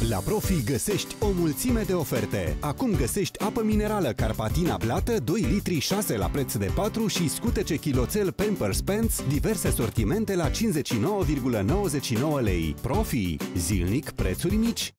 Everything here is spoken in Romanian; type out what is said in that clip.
La Profi găsești o mulțime de oferte. Acum găsești apă minerală Carpatina plată 2 litri 6 la preț de 4 și scutece chiloțel Pampers Pants, diverse sortimente la 59,99 lei. Profi. Zilnic prețuri mici.